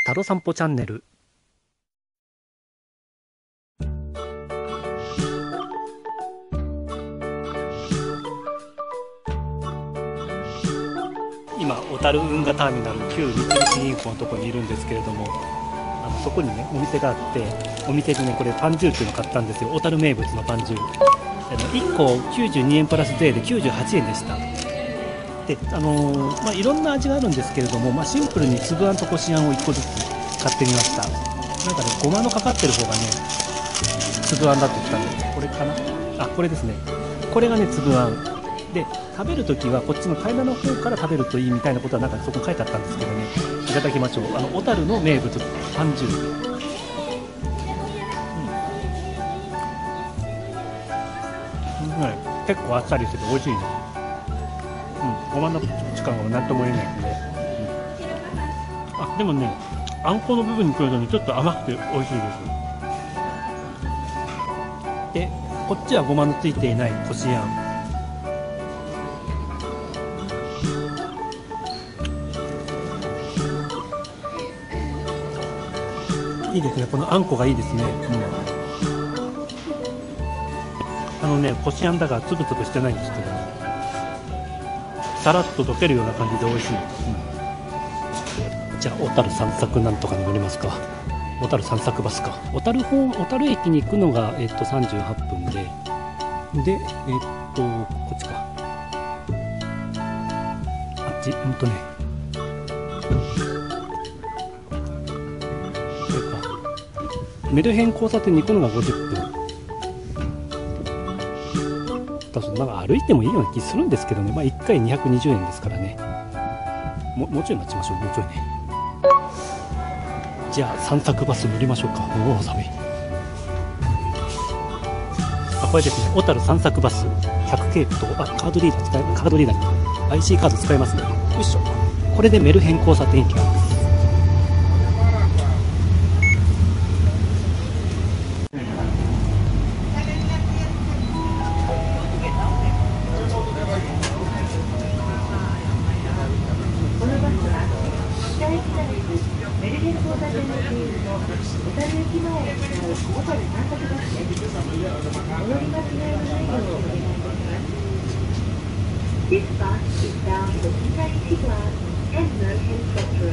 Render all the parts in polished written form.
タロ散歩チャンネル。今小樽運河ターミナル旧三菱銀行のところにいるんですけれども、そこにねお店があって、お店でねこれパンジューっていうのを買ったんですよ。小樽名物のパンジュー、1個92円プラス税で98円でした。でいろんな味があるんですけれども、シンプルに粒あんとこしあんを1個ずつ買ってみました。なんかねごまのかかってる方がね粒あんだって言ったんで、これかなあ、これですね。これがね粒あんで、食べるときはこっちの平らの方から食べるといいみたいなことはなんかそこ書いてあったんですけどね、いただきましょう。小樽の名物パンジュー、結構あっさりしてて美味しいです。ごまの口感は何とも言えないんで、でもねあんこの部分に来るとねちょっと甘くて美味しいです。でこっちはごまのついていないこしあん、いいですね。このあんこがいいですね。こしあんだからつぶつぶしてないんですけど、さらっと溶けるような感じで美味しい。じゃあ小樽散策なんとかに乗りますか。小樽散策バスか。小樽駅に行くのが、38分で、こっちか。あっち、メルヘン交差点に行くのが50分。なんか歩いてもいいような気するんですけどね、1回220円ですからね。もうちょい待ちましょう。もうちょいね。じゃあ散策バス乗りましょうか。おお、寒い。これですね、小樽散策バス100系統、カードリーダー IC カード使えますね。よいしょ。これでメルヘン交差点行きます。 This bus is bound for Kitaiki Glass and Merchant Central.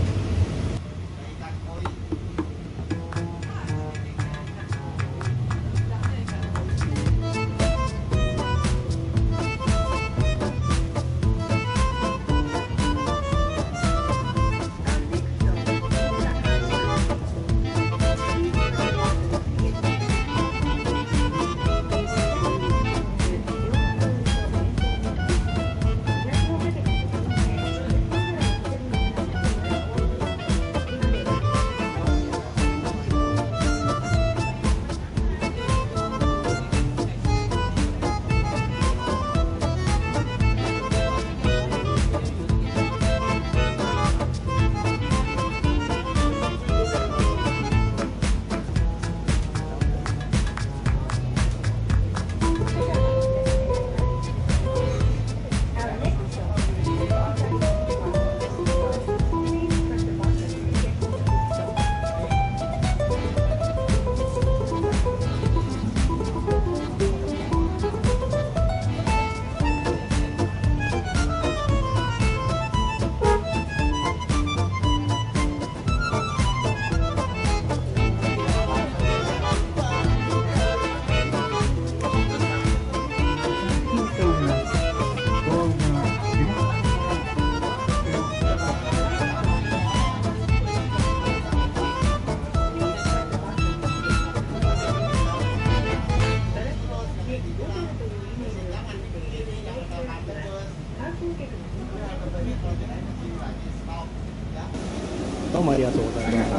どうもありがとうございます。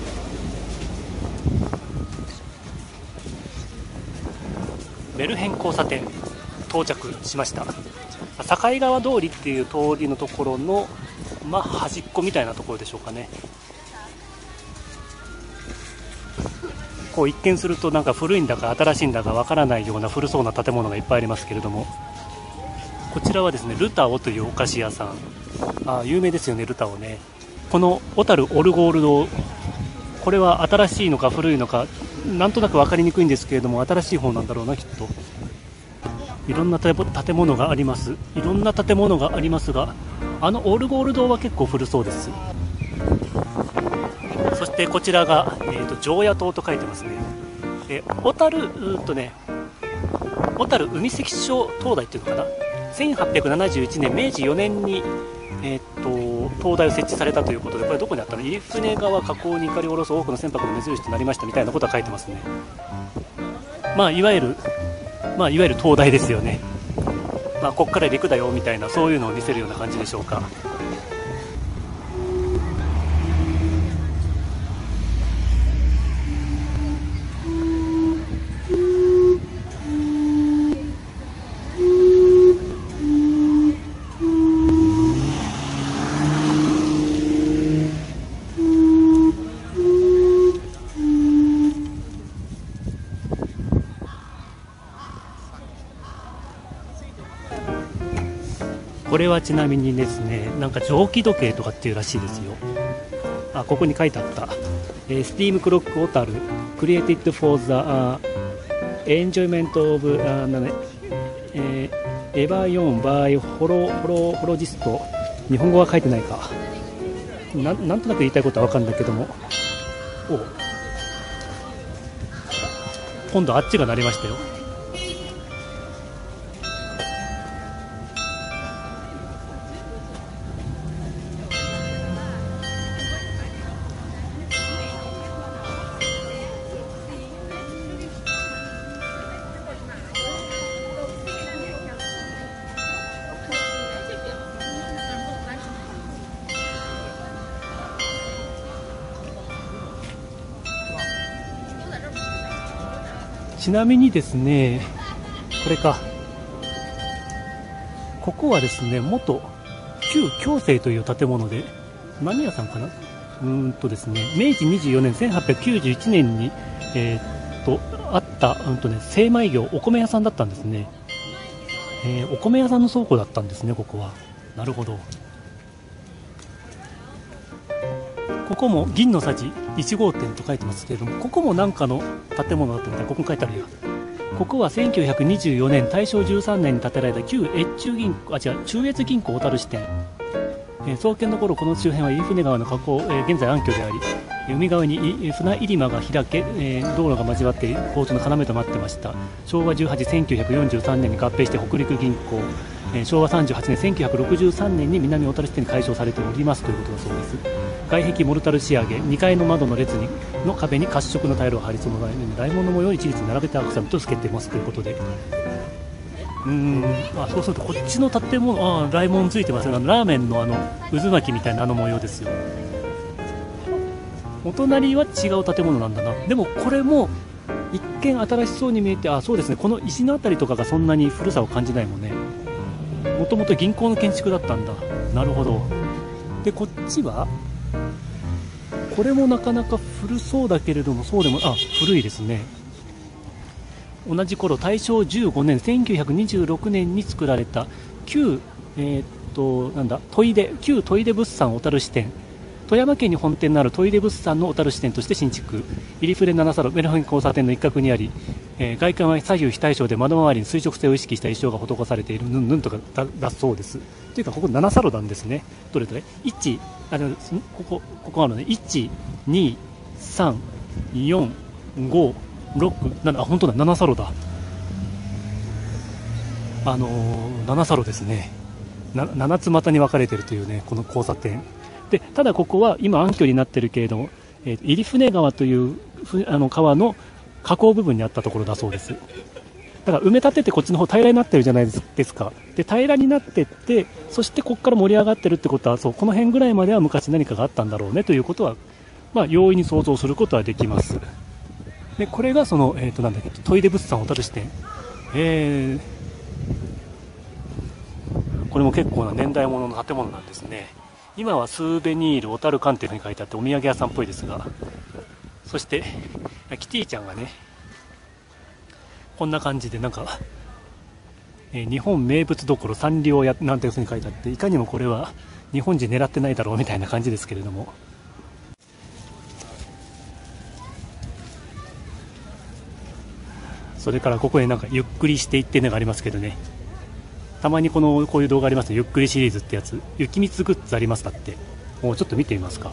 メルヘン交差点到着しました。境川通りっていう通りのところの、端っこみたいなところでしょうかね。こう一見するとなんか古いんだか新しいんだかわからないような古そうな建物がいっぱいありますけれども、こちらはですねルタオというお菓子屋さん、有名ですよねルタオね。 この小樽オルゴール堂、これは新しいのか古いのかなんとなく分かりにくいんですけれども、新しい方なんだろうなきっと。いろんな建物があります。いろんな建物がありますが、あのオルゴール堂は結構古そうです。そしてこちらが、常夜灯と書いてますね。小樽小樽海関所灯台っていうのかな、1871年明治4年に、灯台を設置されたということで、これどこにあったの、入船川河口に光を下ろす多くの船舶の目印となりましたみたいなことは書いてますね。いわゆる灯台ですよね。ここから陸だよみたいな、そういうのを見せるような感じでしょうか。これはちなみにですね、なんか蒸気時計とかっていうらしいですよ。ここに書いてあった、スティームクロック小樽 created for the enjoyment of エヴァイオン by ホロジスト。日本語は書いてないか。なんとなく言いたいことは分かるんだけども、今度あっちが鳴りましたよ。ちなみにですね、これか、ここはですね、元旧共生という建物で、何屋さんかな、ですね、明治24年1891年に、あった、精米業、お米屋さんだったんですね。お米屋さんの倉庫だったんですね、ここは。なるほど。ここも銀のさじ1号店と書いてますけれども、ここもなんかの建物だったみたい。ここに書いてあるよ。ここは1924年大正13年に建てられた旧中越銀行小樽支店。創建の頃、この周辺は入船川の河口、現在暗渠であり、海側に船入間が開け、道路が交わって交通の要となってました。昭和18、1943年に合併して北陸銀行、昭和38年、1963年に南小樽支店に改称されておりますということだそうです。外壁モルタル仕上げ、2階の窓の列の壁に褐色のタイルを貼り、その大門の模様を一律並べてアクセントをつけていますということで、そうするとこっちの建物、大門ついてますよ。ラーメンの渦巻きみたいな模様ですよ。お隣は違う建物なんだな。でもこれも一見新しそうに見えて、そうですね、この石のあたりとかがそんなに古さを感じないもんね。もともと銀行の建築だったんだ。なるほど。でこっちはこれもなかなか古そうだけれども、そうでも古いですね。同じ頃、大正15年1926年に作られた旧旧砥出物産小樽支店、富山県に本店のある砥出物産の小樽支店として新築、入船7サロメルヘン交差点の一角にあり、外観は左右非対称で窓周りに垂直性を意識した意匠が施されているとか だそうです。というか、ここ7サロなんですね。どれ1、ここあるね。1、2、3、4、5、6、7、本当だ、7サロだ。7サロですね。7つ股に分かれているというね、この交差点で、ただここは今暗渠になっているけれども、入船川という川の河口部分にあったところだそうです。だから埋め立ててこっちの方平らになってるじゃないですか。で平らになってって、そしてここから盛り上がってるってことは、この辺ぐらいまでは昔何かがあったんだろうねということは、容易に想像することはできます。でこれがその、砥出物産小樽支店、これも結構な年代物の建物なんですね。今はスーベニール小樽館っていうふうに書いてあってお土産屋さんっぽいですが、そしてキティちゃんがね、こんな感じで日本名物どころサンリオやなんていうふうに書いてあって、いかにもこれは日本人狙ってないだろうみたいな感じですけれども、それからここへなんかゆっくりしていっていうのがありますけどね、たまにこういう動画ありますね、ゆっくりシリーズってやつ、雪光グッズありますだって。もうちょっと見てみますか。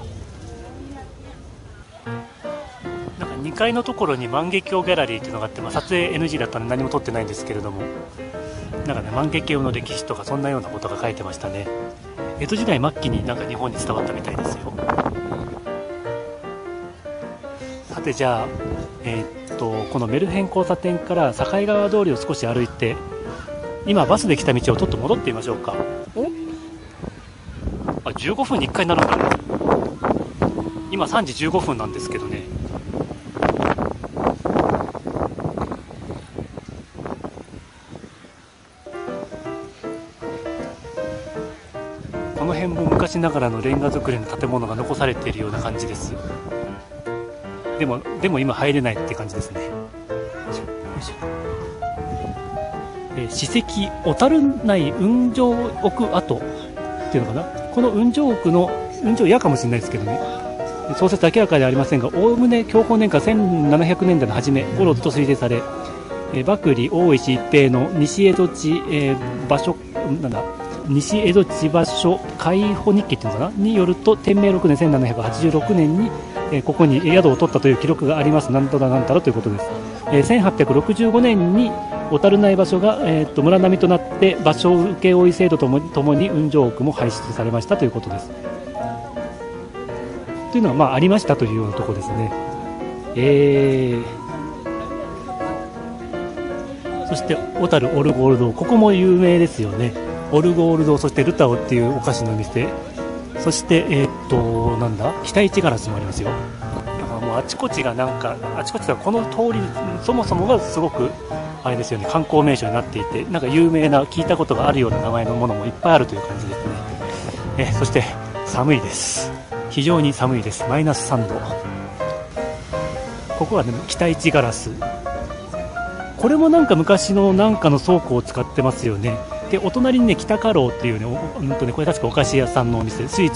なんか2階のところに万華鏡ギャラリーっていうのがあって、撮影 NG だったので何も撮ってないんですけれども、なんかね、万華鏡の歴史とかそんなようなことが書いてましたね。江戸時代末期になんか日本に伝わったみたいですよ。さてじゃあ、このメルヘン交差点から境川通りを少し歩いて、今バスで来た道をちょっと戻ってみましょうか。15分に1回になるんだね。今3時15分なんですけどね。この辺も昔ながらのレンガ造りの建物が残されているような感じです。でも今入れないって感じですね。史跡小樽内雲上奥跡っていうのかな。この雲上奥の雲上屋かもしれないですけどね、創設明らかではありませんが、おおむね享保年間1700年代の初め頃と推定され、幕吏大石一平の西江戸地、場所西江戸地場所海保日記っていうのかなによると、天明6年1786年に、ここに宿を取ったという記録があります。なんとだなんたらということです。1865年に小樽内場所が、村並みとなって場所請負制度ともに雲上奥も廃止されましたということです。というのはありましたというようなところですね。そして小樽オルゴール堂、ここも有名ですよね。オルゴール堂、そしてルタオっていうお菓子の店、そしてなんだ北市ガラスもありますよ。だからもうあちこちがあちこちがこの通りそもそもがすごくあれですよね、観光名所になっていて、なんか有名な聞いたことがあるような名前のものもいっぱいあるという感じですね。そして寒いです。非常に寒いです。マイナス3度。ここは、ね、北市ガラス、これもなんか昔のなんかの倉庫を使ってますよね。でお隣にね北家老っていうね、これ確かお菓子屋さんのお店、スイーツ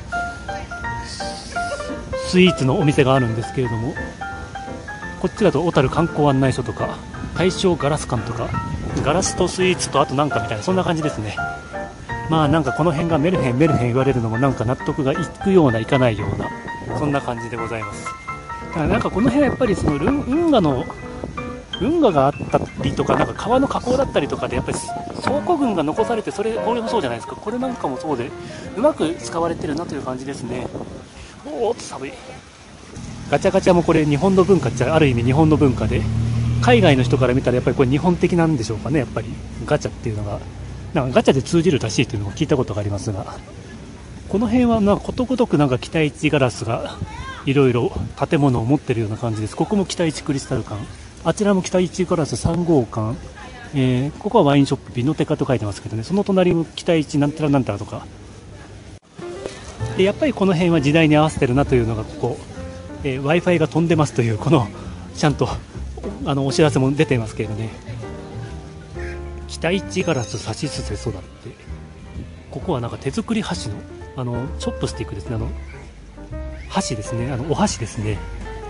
のお店があるんですけれども、こっちだと小樽観光案内所とか大正ガラス館とか、ガラスとスイーツとあとなんかみたいな、そんな感じですね。なんかこの辺がメルヘン言われるのもなんか納得がいくようないかないような、そんな感じでございます。だからなんかこの辺はやっぱりその運河があったりとか、なんか川の河口だったりとかでやっぱり倉庫群が残されて、これもそうじゃないですか。これなんかもそうでうまく使われてるなという感じですね。おーっと寒い。ガチャガチャもこれ日本の文化っちゃある意味日本の文化で、海外の人から見たらやっぱりこれ日本的なんでしょうかね。やっぱりガチャっていうのがなんかガチャで通じるらしいというのを聞いたことがありますが、この辺はなんかことごとくなんか北市ガラスがいろいろ建物を持っているような感じです。ここも北市クリスタル館、あちらも北市ガラス3号館、ここはワインショップビノテカと書いてますけどね、その隣も北市なんたらなんたらとかで、やっぱりこの辺は時代に合わせてるなというのがここ、Wi-Fi が飛んでますというこのちゃんとお知らせも出ていますけれどね。北市ガラスさしすせそだって。ここはなんか手作り箸のチョップスティックですね。箸ですね、お箸ですね。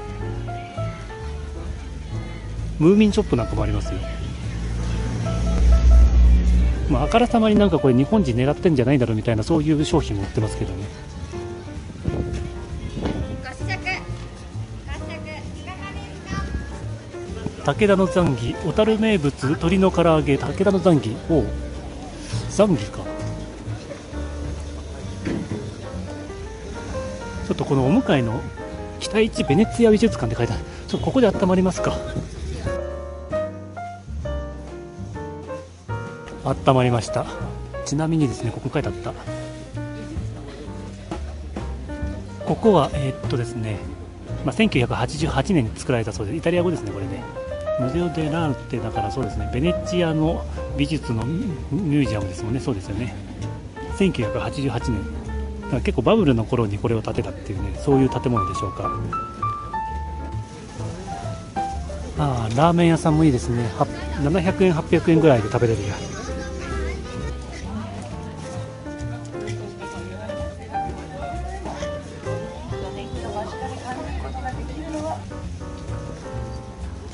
ムーミンチョップなんかもありますよ。あからさまになんかこれ日本人狙ってんじゃないだろうみたいな、そういう商品も売ってますけどね。武田のザンギ、小樽名物鶏の唐揚げ、武田のザンギ、ザンギか。ちょっとこのお向かいの北市ベネツィア美術館って書いてある。ちょっとここで温まりますか。温まりました。ちなみにですね、ここ書いてあった。ここはですね、1988年に作られたそうです。イタリア語ですね、これね。ムゼオ・デ・ラーテだからそうですね、ベネチアの美術のミュージアムですもんね。そうですよね。1988年。だから結構バブルの頃にこれを建てたっていうね、そういう建物でしょうか。ラーメン屋さんもいいですね。700円800円ぐらいで食べれるや。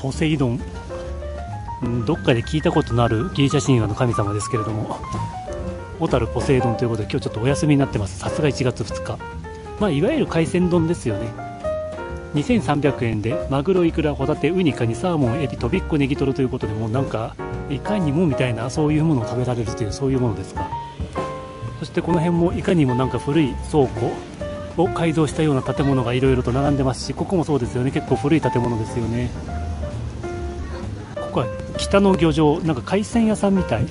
ポセイドン、どっかで聞いたことのあるギリシャ神話の神様ですけれども、小樽ポセイドンということで今日ちょっとお休みになってます。さすが1月2日、まあ、いわゆる海鮮丼ですよね。2300円でマグロ、イクラ、ホタテ、ウニ、カニ、サーモン、エビ、とびっこ、ネギトロということで、もうなんかいかにもみたいな、そういうものを食べられるという、そういうものですか。そしてこの辺もいかにもなんか古い倉庫を改造したような建物がいろいろと並んでますし、ここもそうですよね。結構古い建物ですよね。ここは北の漁場、なんか海鮮屋さんみたい。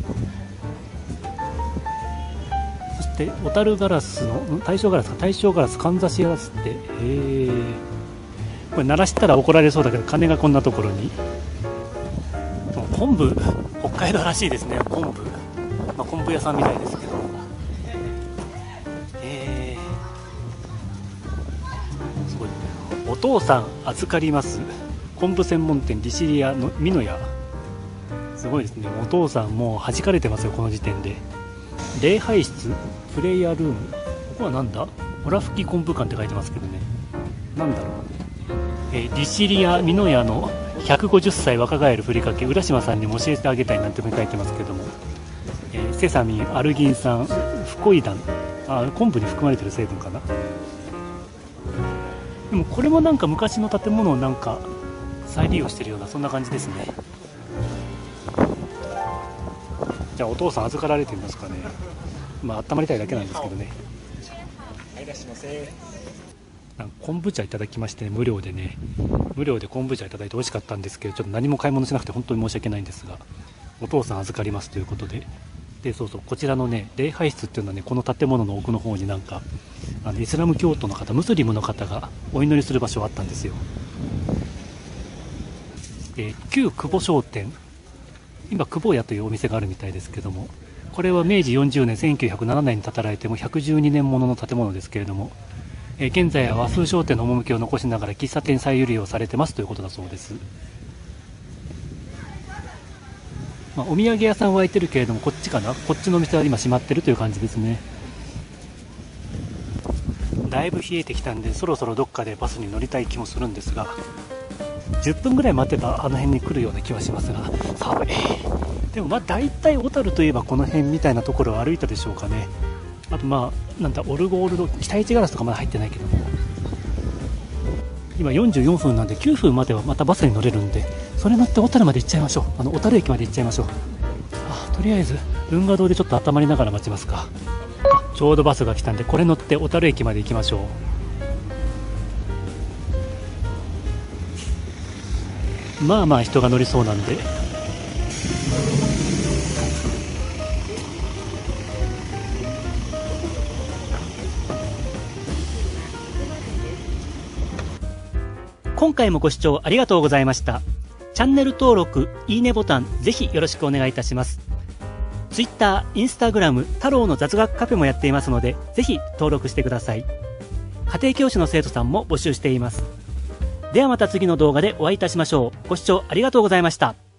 そして小樽ガラスの大正ガラスか、大正ガラス、かんざしガラスって、これ鳴らしたら怒られそうだけど、金がこんなところに。昆布、北海道らしいですね。昆布、まあ、昆布屋さんみたいですけど、すごい。お父さん預かります、昆布専門店利尻屋の美濃屋。すごいですね。お父さんもう弾かれてますよ、この時点で。礼拝室、プレイヤールーム、ここはなんだ、オラ吹き昆布館って書いてますけどね、なんだろう。利尻屋美濃屋の150歳若返るふりかけ、浦島さんにも教えてあげたいなんて書いてますけども、セサミン、アルギン酸、フコイダン、昆布に含まれてる成分かな。でもこれもなんか昔の建物をなんか再利用してるような、そんな感じですね。じゃあお父さん預かられてみますかね。まあ温まりたいだけなんですけどね。はい、いらっしゃいませ。昆布茶いただきましてね、無料で昆布茶いただいて美味しかったんですけど、ちょっと何も買い物しなくて本当に申し訳ないんですが、お父さん預かりますということで、そうそう、こちらのね礼拝室っていうのはね、この建物の奥の方になんかイスラム教徒の方、ムスリムの方がお祈りする場所があったんですよ。旧久保商店、今久保屋というお店があるみたいですけども、これは明治40年1907年に建てられても112年ものの建物ですけれども、現在は和風商店の趣を残しながら喫茶店再利用されてますということだそうです。まあ、お土産屋さんは開いてるけれども、こっちかな、こっちのお店は今閉まってるという感じですね。だいぶ冷えてきたんで、そろそろどっかでバスに乗りたい気もするんですが、10分ぐらい待てばあの辺に来るような気はしますが、寒い。でもまあ大体小樽といえばこの辺みたいなところを歩いたでしょうかね。あとまあなんだ、オルゴールド、北市ガラスとかまだ入ってないけども、今44分なんで9分まではまたバスに乗れるんで、それ乗って小樽まで行っちゃいましょう。小樽駅まで行っちゃいましょう。とりあえず運河堂でちょっと温まりながら待ちますか。ちょうどバスが来たんで、これ乗って小樽駅まで行きましょう。まあまあ人が乗りそうなんで、今回もご視聴ありがとうございました。チャンネル登録、いいねボタン、ぜひよろしくお願いいたします。Twitter、Instagram、太郎の雑学カフェもやっていますので、ぜひ登録してください。家庭教師の生徒さんも募集しています。ではまた次の動画でお会いいたしましょう。ご視聴ありがとうございました。